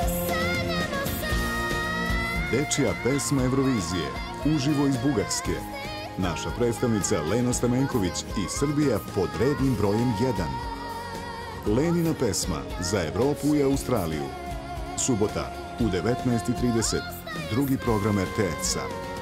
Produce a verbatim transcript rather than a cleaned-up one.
Dečija pesma Eurovizije, uživo iz Bugarske. Naša predstavnica Lena Stamenković i Srbija pod rednim brojem jedan. Lenina pesma za Evropu i Australiju. Subota u devetnaest i trideset. Drugi program er te es-a.